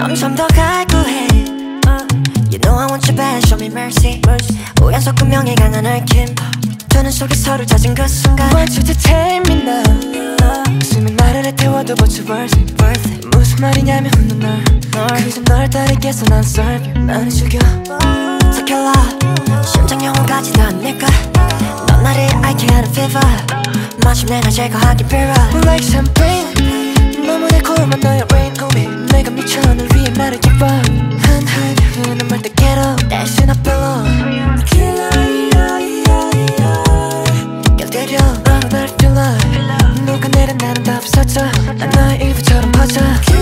점점 더 갈구해. You know I want you bad, show me mercy. 우연 섞은 명예 강한 얽힘. 두 눈 속에 서로 잦은 그 순간 Want you to tell me now. 수면 나를 해태워도 but you worth it. 무슨 말이냐면 묻는 널 그저 널 따르겠어 난 serve you. 나는 죽여 So killa 심장 영혼까지 다 내꺼. 넌 나를 앓게 하는 fever. 마침내 날 제거하기 빌어. Like champagne 너무 달콤한 너의 rain on me. 내가 미쳐 널 위해 나를 기뻐. 한한 흐르는 말 때 get up 대신 I belong. 길들여 너는 날 feel like 누가 내린 나는 다 없어져. 난 너의 일부처럼 퍼져.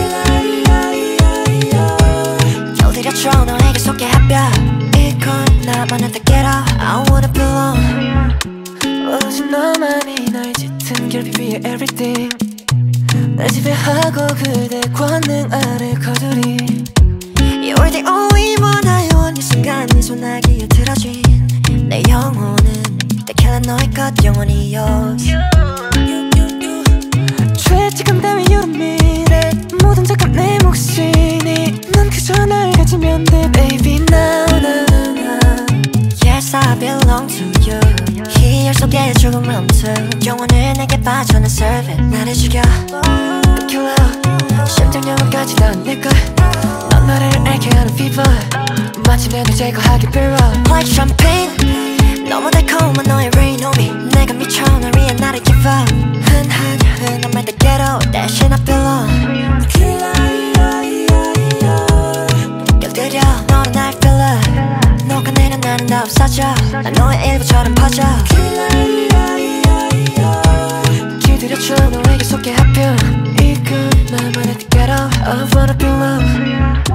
길들여줘 너에게 소개해봐. 이건 나만한테 get up. I wanna belong. 오직 너만이 너의 짙은 결핍 위에 everything. 날 지배하고 그대 권능 아래 거두리. You're the only one I want. 이 순간 네 손아귀에 틀어진 내 영혼은 내 killa 너의 것 영원히 yours. 죄책감 따위 you don't mean it. 모든 잠깐 내 몫이니 넌 그저 날 가지면 돼 baby now now now. Yes I belong to you. 희열 속에 죽음 멈춰. 영혼을 내게 바쳐 난 serve it. 나를 죽여 그 killa 심장 영혼까지 다 내걸. 넌 나를 앓게 하는 fever. 마침내 널 제거하기 빌어. Like champagne 너무 달콤한 너의 rain on me. 내가 미쳐 널 위해 나를 give up. 흔한 흔한 말들 get out 대신 I belong. 길들여 너는 날 feel it. 녹아내려 나는 다 없어져. 난 너의 일부처럼 퍼져. 길들여줘 너에게 소개하며 이건 나만의 get out. I wanna be loved.